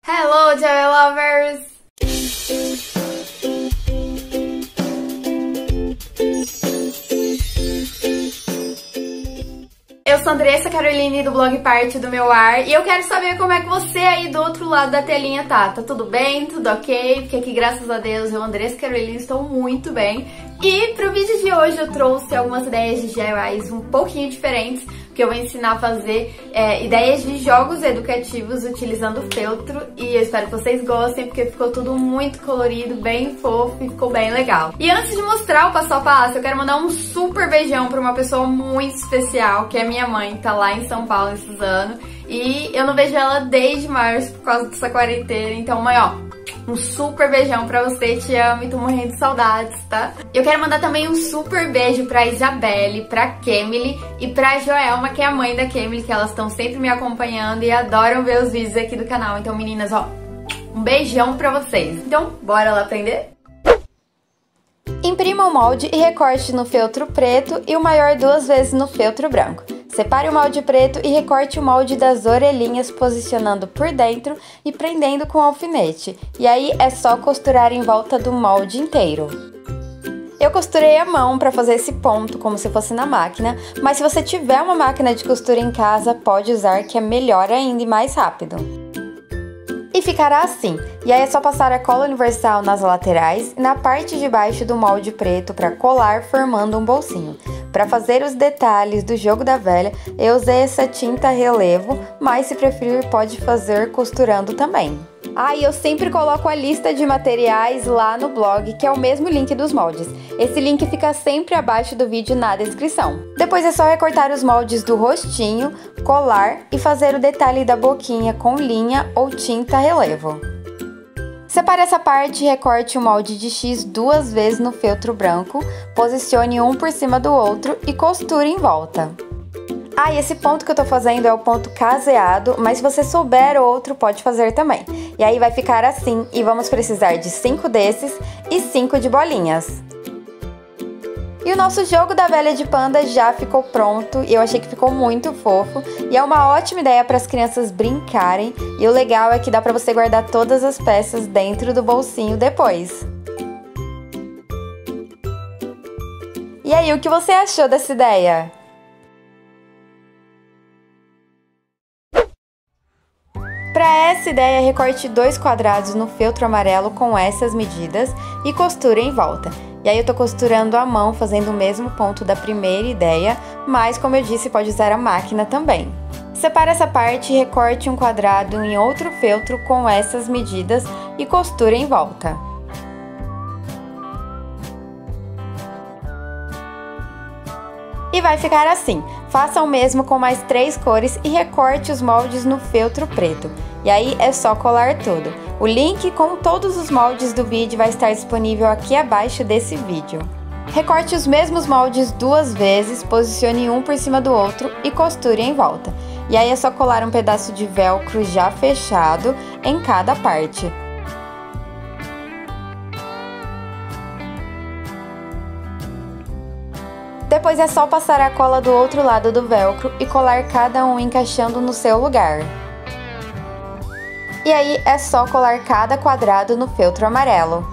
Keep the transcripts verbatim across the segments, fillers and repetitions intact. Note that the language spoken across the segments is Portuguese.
Hello, Jelly Lovers! Eu sou Andressa Caroline do blog Parte do Meu Ar e eu quero saber como é que você aí do outro lado da telinha tá. Tá tudo bem? Tudo ok? Porque aqui, graças a Deus, eu, Andressa Caroline, estou muito bem. E pro vídeo de hoje eu trouxe algumas ideias de D I Ys um pouquinho diferentes, que eu vou ensinar a fazer é, ideias de jogos educativos utilizando feltro, e eu espero que vocês gostem, porque ficou tudo muito colorido, bem fofo e ficou bem legal. E antes de mostrar o passo a passo, eu quero mandar um super beijão pra uma pessoa muito especial, que é minha mãe, que tá lá em São Paulo, em Suzano, e eu não vejo ela desde março por causa dessa quarentena. Então, mãe, ó, um super beijão pra você, te amo e tô morrendo de saudades, tá? Eu quero mandar também um super beijo pra Isabelle, pra Kemily e pra Joelma, que é a mãe da Kemily, que elas estão sempre me acompanhando e adoram ver os vídeos aqui do canal. Então, meninas, ó, um beijão pra vocês. Então, bora lá aprender? Imprima o molde e recorte no feltro preto e o maior duas vezes no feltro branco. Separe o molde preto e recorte o molde das orelhinhas, posicionando por dentro e prendendo com alfinete. E aí é só costurar em volta do molde inteiro. Eu costurei à mão para fazer esse ponto, como se fosse na máquina, mas se você tiver uma máquina de costura em casa, pode usar, que é melhor ainda e mais rápido. E ficará assim. E aí é só passar a cola universal nas laterais e na parte de baixo do molde preto para colar, formando um bolsinho. Para fazer os detalhes do jogo da velha, eu usei essa tinta relevo, mas se preferir pode fazer costurando também. Ah, e eu sempre coloco a lista de materiais lá no blog, que é o mesmo link dos moldes. Esse link fica sempre abaixo do vídeo na descrição. Depois é só recortar os moldes do rostinho, colar e fazer o detalhe da boquinha com linha ou tinta relevo. Separe essa parte e recorte o molde de X duas vezes no feltro branco, posicione um por cima do outro e costure em volta. Ah, e esse ponto que eu tô fazendo é o ponto caseado, mas se você souber outro, pode fazer também. E aí vai ficar assim, e vamos precisar de cinco desses e cinco de bolinhas. E o nosso jogo da velha de panda já ficou pronto, e eu achei que ficou muito fofo, e é uma ótima ideia para as crianças brincarem, e o legal é que dá para você guardar todas as peças dentro do bolsinho depois. E aí, o que você achou dessa ideia? Para essa ideia, recorte dois quadrados no feltro amarelo com essas medidas e costure em volta. E aí eu tô costurando à mão, fazendo o mesmo ponto da primeira ideia, mas como eu disse, pode usar a máquina também. Separe essa parte e recorte um quadrado em outro feltro com essas medidas e costure em volta. E vai ficar assim. Faça o mesmo com mais três cores e recorte os moldes no feltro preto. E aí é só colar tudo. O link com todos os moldes do vídeo vai estar disponível aqui abaixo desse vídeo. Recorte os mesmos moldes duas vezes, posicione um por cima do outro e costure em volta. E aí é só colar um pedaço de velcro já fechado em cada parte. Depois é só passar a cola do outro lado do velcro e colar cada um encaixando no seu lugar. E aí é só colar cada quadrado no feltro amarelo.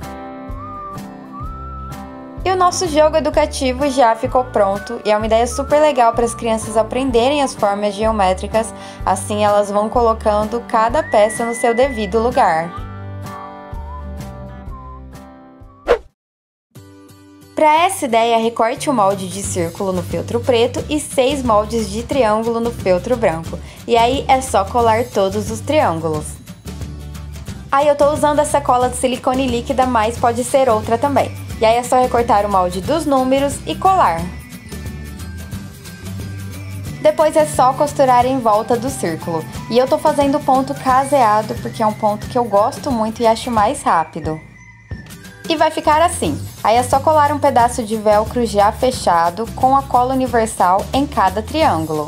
E o nosso jogo educativo já ficou pronto e é uma ideia super legal para as crianças aprenderem as formas geométricas, assim elas vão colocando cada peça no seu devido lugar. Para essa ideia, recorte o molde de círculo no feltro preto e seis moldes de triângulo no feltro branco. E aí é só colar todos os triângulos. Aí eu tô usando essa cola de silicone líquida, mas pode ser outra também. E aí é só recortar o molde dos números e colar. Depois é só costurar em volta do círculo. E eu tô fazendo o ponto caseado porque é um ponto que eu gosto muito e acho mais rápido. E vai ficar assim. Aí é só colar um pedaço de velcro já fechado com a cola universal em cada triângulo.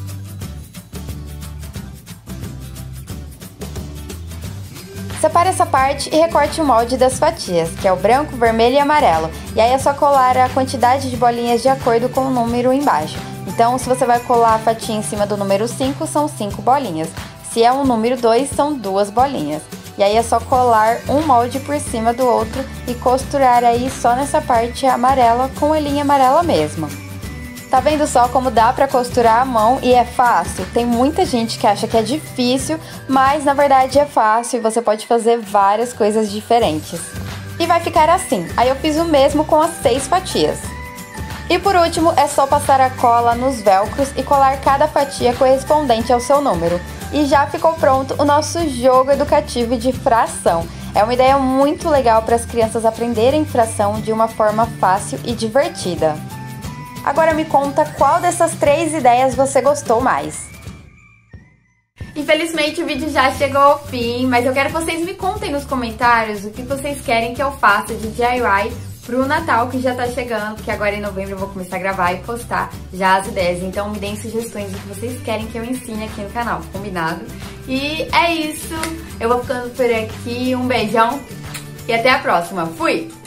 Separe essa parte e recorte o molde das fatias, que é o branco, vermelho e amarelo. E aí é só colar a quantidade de bolinhas de acordo com o número embaixo. Então, se você vai colar a fatia em cima do número cinco, são cinco bolinhas. Se é um número dois, são duas bolinhas. E aí é só colar um molde por cima do outro e costurar aí só nessa parte amarela com a linha amarela mesmo. Tá vendo só como dá pra costurar à mão e é fácil? Tem muita gente que acha que é difícil, mas na verdade é fácil e você pode fazer várias coisas diferentes. E vai ficar assim. Aí eu fiz o mesmo com as seis fatias. E por último, é só passar a cola nos velcros e colar cada fatia correspondente ao seu número. E já ficou pronto o nosso jogo educativo de fração. É uma ideia muito legal para as crianças aprenderem fração de uma forma fácil e divertida. Agora me conta qual dessas três ideias você gostou mais. Infelizmente o vídeo já chegou ao fim, mas eu quero que vocês me contem nos comentários o que vocês querem que eu faça de D I Y pro Natal, que já tá chegando, porque agora em novembro eu vou começar a gravar e postar já as ideias. Então me deem sugestões do que vocês querem que eu ensine aqui no canal, combinado? E é isso, eu vou ficando por aqui, um beijão e até a próxima. Fui!